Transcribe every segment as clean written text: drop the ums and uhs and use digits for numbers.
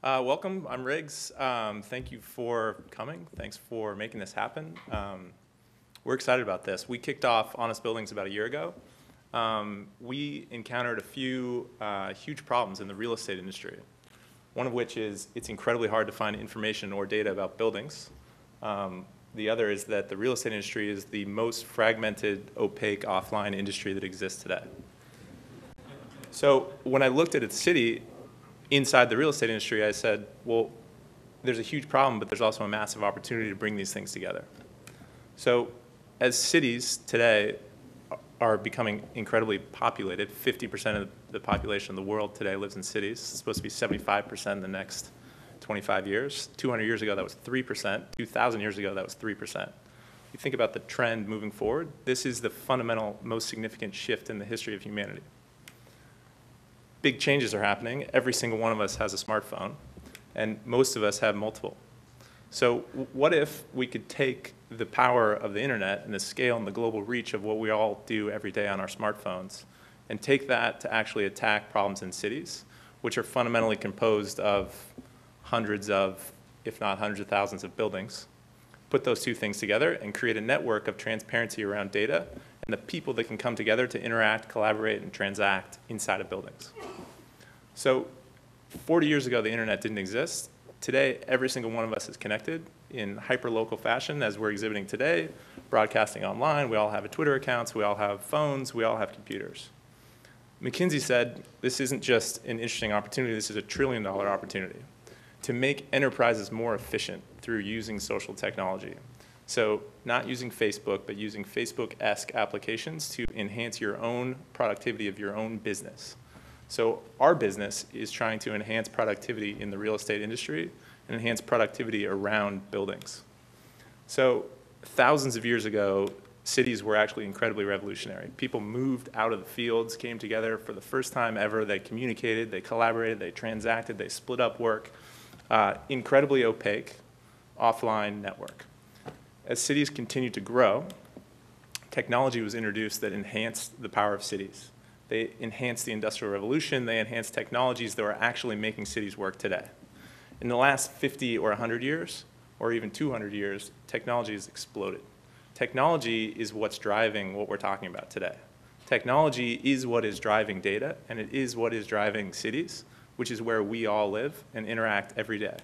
Welcome, I'm Riggs. Thank you for coming. Thanks for making this happen. We're excited about this. We kicked off Honest Buildings about a year ago. We encountered a few huge problems in the real estate industry, one of which is it's incredibly hard to find information or data about buildings. The other is that the real estate industry is the most fragmented, opaque, offline industry that exists today. So when I looked at a city inside the real estate industry, I said, well, there's a huge problem, but there's also a massive opportunity to bring these things together. So as cities today are becoming incredibly populated, 50% of the population of the world today lives in cities. It's supposed to be 75% in the next 25 years. 200 years ago, that was 3%. 2,000 years ago, that was 3%. You think about the trend moving forward, this is the fundamental, most significant shift in the history of humanity. Big changes are happening. Every single one of us has a smartphone, and most of us have multiple. So what if we could take the power of the internet and the scale and the global reach of what we all do every day on our smartphones and take that to actually attack problems in cities, which are fundamentally composed of hundreds of, if not hundreds of thousands of buildings, put those two things together and create a network of transparency around data and the people that can come together to interact, collaborate, and transact inside of buildings. So 40 years ago, the internet didn't exist. Today, every single one of us is connected in hyper-local fashion, as we're exhibiting today, broadcasting online. We all have Twitter accounts. We all have phones. We all have computers. McKinsey said this isn't just an interesting opportunity. This is a $1 trillion opportunity to make enterprises more efficient through using social technology. So not using Facebook, but using Facebook-esque applications to enhance your own productivity of your own business. So our business is trying to enhance productivity in the real estate industry and enhance productivity around buildings. So thousands of years ago, cities were actually incredibly revolutionary. People moved out of the fields, came together for the first time ever. They communicated, they collaborated, they transacted, they split up work. Incredibly opaque, offline network. As cities continued to grow, technology was introduced that enhanced the power of cities. They enhanced the Industrial Revolution. They enhanced technologies that were actually making cities work today. In the last 50 or 100 years, or even 200 years, technology has exploded. Technology is what's driving what we're talking about today. Technology is what is driving data, and it is what is driving cities, which is where we all live and interact every day.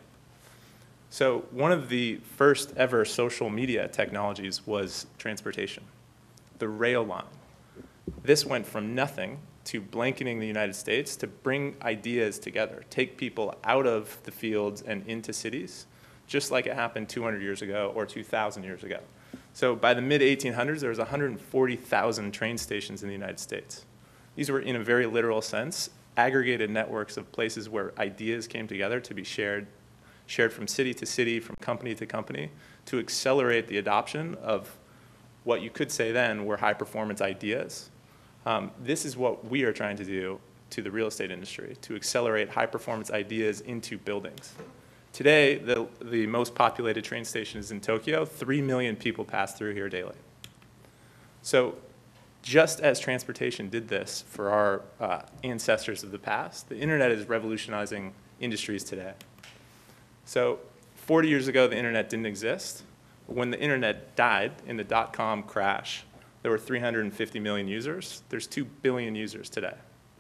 So one of the first ever social media technologies was transportation, the rail line. This went from nothing to blanketing the United States to bring ideas together, take people out of the fields and into cities, just like it happened 200 years ago or 2,000 years ago. So by the mid-1800s, there was 140,000 train stations in the United States. These were, in a very literal sense, aggregated networks of places where ideas came together to be shared from city to city, from company to company, to accelerate the adoption of what you could say then were high-performance ideas. This is what we are trying to do to the real estate industry, to accelerate high-performance ideas into buildings. Today, the most populated train station is in Tokyo. 3 million people pass through here daily. So just as transportation did this for our ancestors of the past, the internet is revolutionizing industries today. So 40 years ago, the internet didn't exist. When the internet died in the dot-com crash, there were 350 million users. There's 2 billion users today.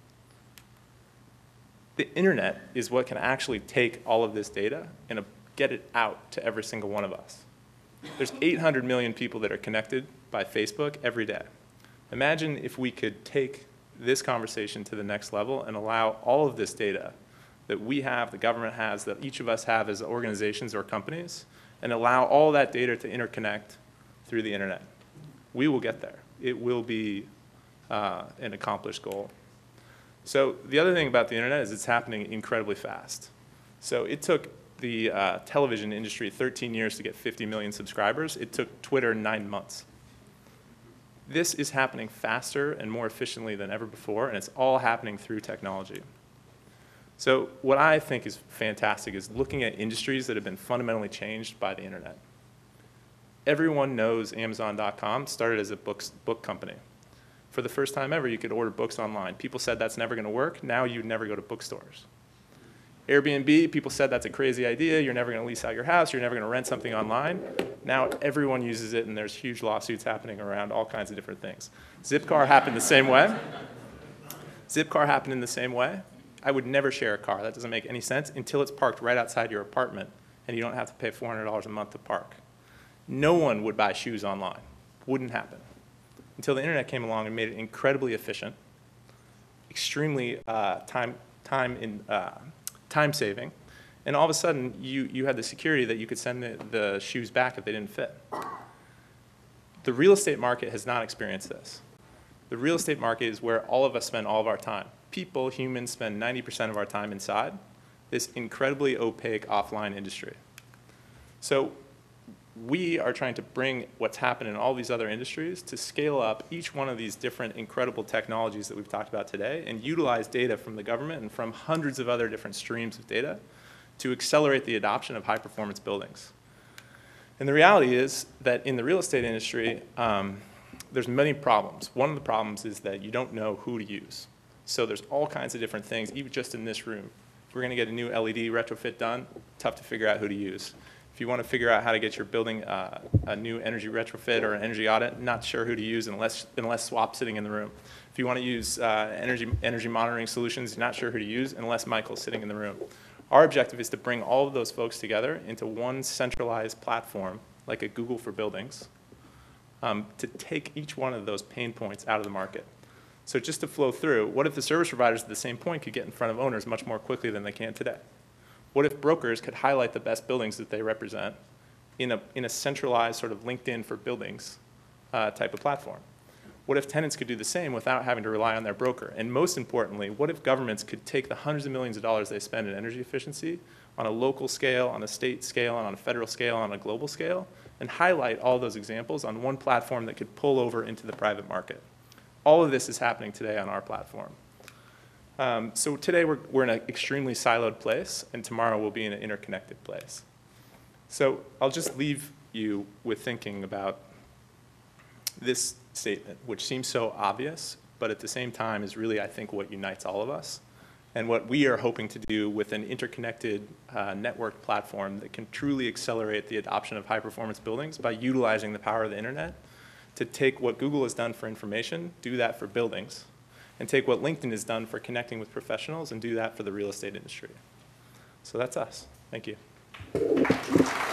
The internet is what can actually take all of this data and get it out to every single one of us. There's 800 million people that are connected by Facebook every day. Imagine if we could take this conversation to the next level and allow all of this data that we have, the government has, that each of us have as organizations or companies, and allow all that data to interconnect through the internet. We will get there. It will be an accomplished goal. So the other thing about the internet is it's happening incredibly fast. So it took the television industry 13 years to get 50 million subscribers. It took Twitter 9 months. This is happening faster and more efficiently than ever before, and it's all happening through technology. So what I think is fantastic is looking at industries that have been fundamentally changed by the internet. Everyone knows Amazon.com started as a book company. For the first time ever, you could order books online. People said that's never going to work. Now you'd never go to bookstores. Airbnb, people said that's a crazy idea. You're never going to lease out your house. You're never going to rent something online. Now everyone uses it, and there's huge lawsuits happening around all kinds of different things. Zipcar happened the same way. Zipcar happened in the same way. I would never share a car. That doesn't make any sense until it's parked right outside your apartment, and you don't have to pay $400 a month to park. No one would buy shoes online. Wouldn't happen. Until the internet came along and made it incredibly efficient, extremely time-saving, and all of a sudden you had the security that you could send the shoes back if they didn't fit. The real estate market has not experienced this. The real estate market is where all of us spend all of our time. People, humans, spend 90% of our time inside this incredibly opaque offline industry. So we are trying to bring what's happened in all these other industries to scale up each one of these different incredible technologies that we've talked about today and utilize data from the government and from hundreds of other different streams of data to accelerate the adoption of high-performance buildings. And the reality is that in the real estate industry, there's many problems. One of the problems is that you don't know who to use. So there's all kinds of different things, even just in this room. If we're going to get a new LED retrofit done, tough to figure out who to use. If you want to figure out how to get your building a new energy retrofit or an energy audit, not sure who to use unless Swap's sitting in the room. If you want to use energy monitoring solutions, you're not sure who to use unless Michael's sitting in the room. Our objective is to bring all of those folks together into one centralized platform, like a Google for buildings, to take each one of those pain points out of the market. So just to flow through, what if the service providers at the same point could get in front of owners much more quickly than they can today? What if brokers could highlight the best buildings that they represent in a centralized sort of LinkedIn for buildings type of platform? What if tenants could do the same without having to rely on their broker? And most importantly, what if governments could take the hundreds of millions of dollars they spend in energy efficiency on a local scale, on a state scale, and on a federal scale, on a global scale, and highlight all those examples on one platform that could pull over into the private market? All of this is happening today on our platform. So today we're in an extremely siloed place, and tomorrow we'll be in an interconnected place. So I'll just leave you with thinking about this statement, which seems so obvious, but at the same time is really, I think, what unites all of us, and what we are hoping to do with an interconnected network platform that can truly accelerate the adoption of high-performance buildings by utilizing the power of the internet to take what Google has done for information, do that for buildings, and take what LinkedIn has done for connecting with professionals and do that for the real estate industry. So that's us. Thank you.